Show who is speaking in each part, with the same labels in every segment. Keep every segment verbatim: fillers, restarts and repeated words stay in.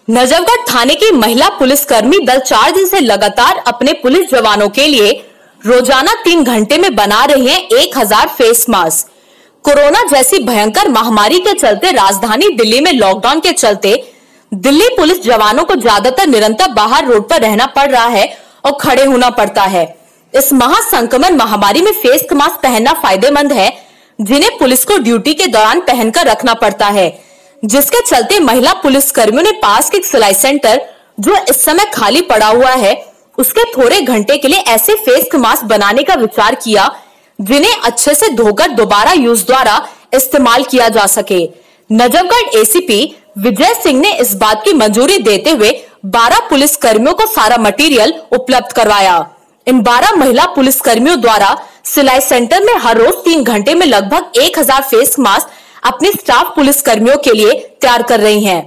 Speaker 1: नजफगढ़ थाने की महिला पुलिसकर्मी दल चार दिन से लगातार अपने पुलिस जवानों के लिए रोजाना तीन घंटे में बना रही हैं एक हजार फेस मास्क। कोरोना जैसी भयंकर महामारी के चलते राजधानी दिल्ली में लॉकडाउन के चलते दिल्ली पुलिस जवानों को ज्यादातर निरंतर बाहर रोड पर रहना पड़ रहा है और खड़े होना पड़ता है। इस महासंक्रमण महामारी में फेस मास्क पहनना फायदेमंद है, जिन्हें पुलिस को ड्यूटी के दौरान पहनकर रखना पड़ता है, जिसके चलते महिला पुलिस कर्मियों ने पास के सिलाई सेंटर जो इस समय खाली पड़ा हुआ है उसके थोड़े घंटे के लिए ऐसे फेस मास्क बनाने का विचार किया, जिन्हें अच्छे से धोकर दोबारा यूज द्वारा इस्तेमाल किया जा सके। नजफगढ़ एसीपी विजय सिंह ने इस बात की मंजूरी देते हुए बारह पुलिस कर्मियों को सारा मटेरियल उपलब्ध करवाया। इन बारह महिला पुलिस कर्मियों द्वारा सिलाई सेंटर में हर रोज तीन घंटे में लगभग एक हजार फेस मास्क अपने स्टाफ पुलिस कर्मियों के लिए तैयार कर रही हैं।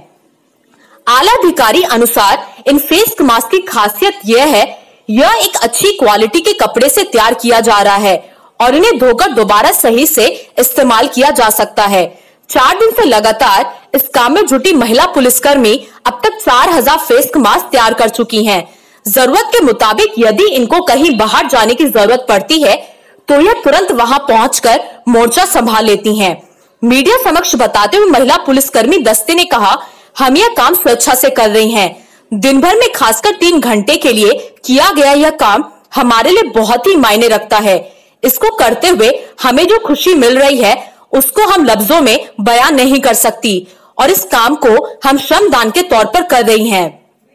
Speaker 1: आला अधिकारी अनुसार इन फेस मास्क की खासियत यह है, यह एक अच्छी क्वालिटी के कपड़े से तैयार किया जा रहा है और इन्हें धोकर दोबारा सही से इस्तेमाल किया जा सकता है। चार दिन से लगातार इस काम में जुटी महिला पुलिसकर्मी अब तक चार हजार फेस मास्क तैयार कर चुकी हैं। जरूरत के मुताबिक यदि इनको कहीं बाहर जाने की जरूरत पड़ती है तो यह तुरंत वहां पहुंचकर मोर्चा संभाल लेती हैं। मीडिया समक्ष बताते हुए महिला पुलिसकर्मी दस्ते ने कहा, हम यह काम स्वेच्छा से कर रही हैं। दिन भर में खासकर तीन घंटे के लिए किया गया यह काम हमारे लिए बहुत ही मायने रखता है। इसको करते हुए हमें जो खुशी मिल रही है उसको हम लफ्जों में बयान नहीं कर सकती और इस काम को हम श्रमदान के तौर पर कर रही हैं।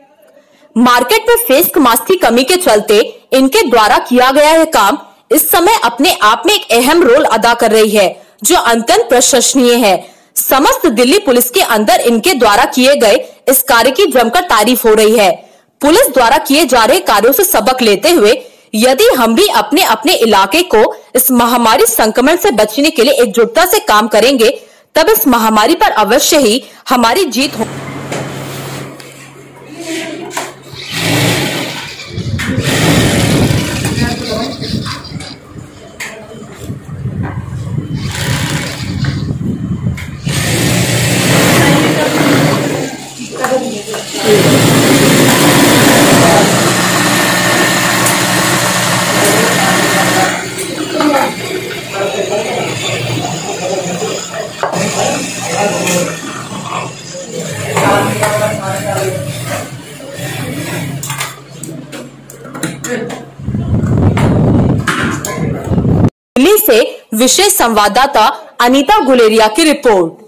Speaker 1: मार्केट में फेस मास्क की कमी के चलते इनके द्वारा किया गया यह काम इस समय अपने आप में एक अहम रोल अदा कर रही है, जो अत्यंत प्रशंसनीय है। समस्त दिल्ली पुलिस के अंदर इनके द्वारा किए गए इस कार्य की जमकर तारीफ हो रही है। पुलिस द्वारा किए जा रहे कार्यों से सबक लेते हुए यदि हम भी अपने अपने इलाके को इस महामारी संक्रमण से बचने के लिए एकजुटता से काम करेंगे, तब इस महामारी पर अवश्य ही हमारी जीत हो। दिल्ली से विशेष संवाददाता अनीता गुलेरिया की रिपोर्ट।